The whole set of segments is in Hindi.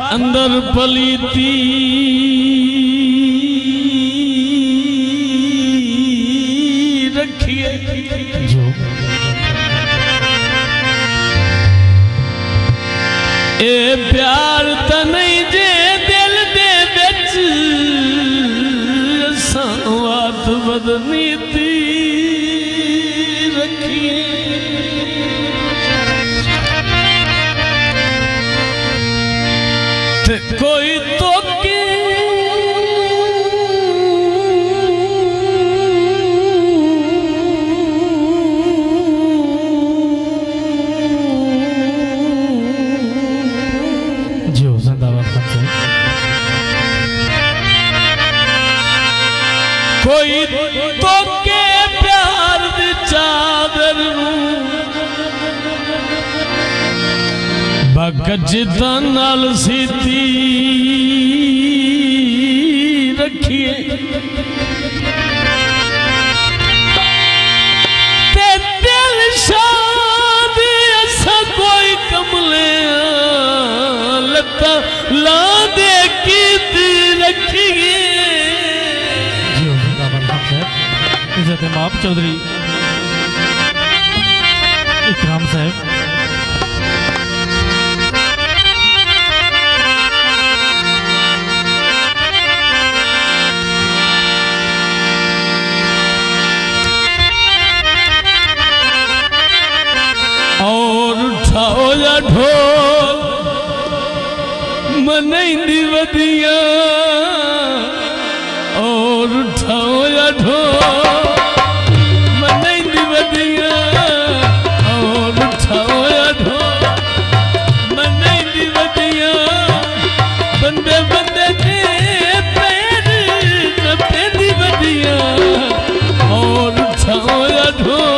अंदर पलीती रखिए जो ए प्यार त नहीं जे दिल दे बिच सावात बदनीती रखिए कोई तो के जो जिंदाबाद खान कोई तो के प्यार दी चादर बगज नाल सीती रखिए ते दिल शादी ऐसा कोई कमले लता ला दे की रखिए इज्जत माप चौधरी इकराम साहब और उठाओ या ढोल मनैंदी वदिया और उठाओ या ढोल मनैंदी वदिया और उठाओ या ढोल मनैंदी वदिया बंदे बंदे दे पैर न पेंदी वदिया और उठाओ या ढोल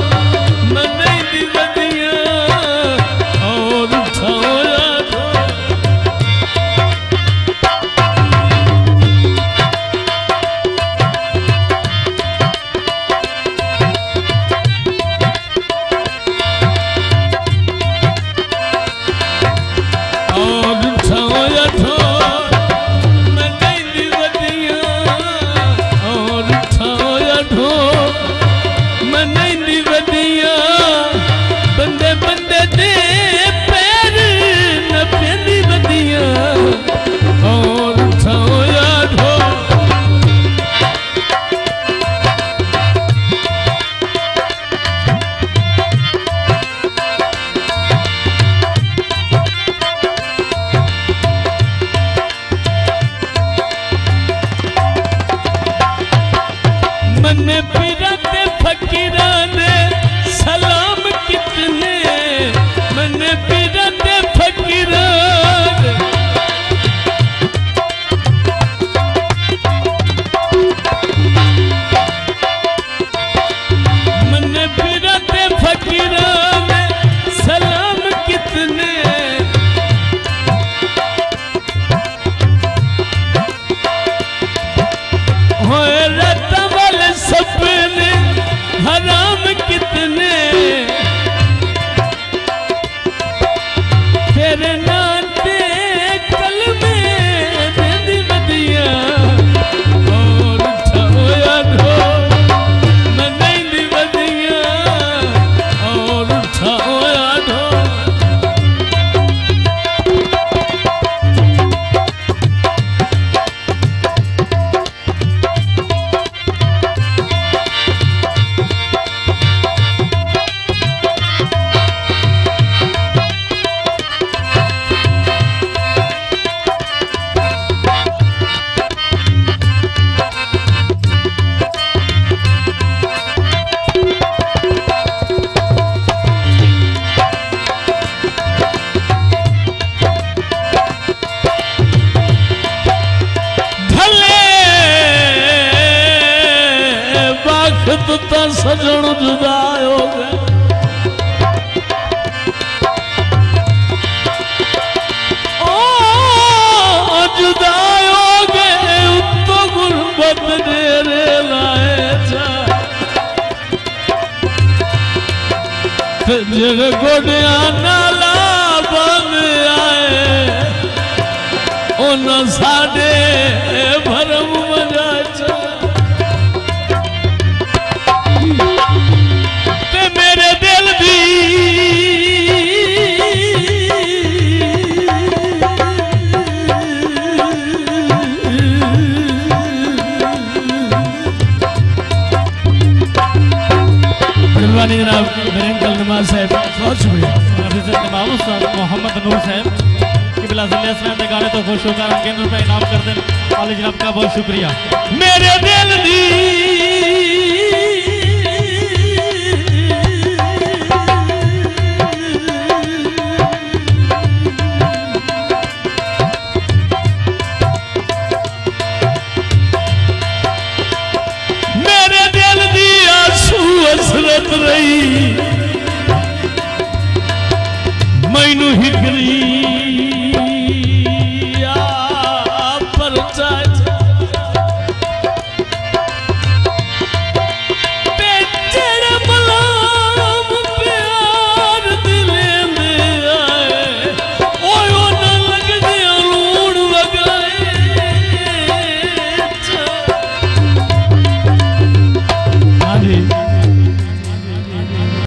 सजन जुदायो जुदायो गए उत्तो गुरबत डेरे लाए जा जड़ गोडिया नाला बन आए साडे भरम मजा ते मेरे दिल दी जनाब मेरे अंकल नवाज साहब बहुत शुक्रिया मोहम्मद नूर साहब कि बिला के गाने तो खुश होकर केंद्र पे इनाम कर दें वाले जनाब का बहुत शुक्रिया। मेरे दिल दी हसरत रही मैनू हिकरी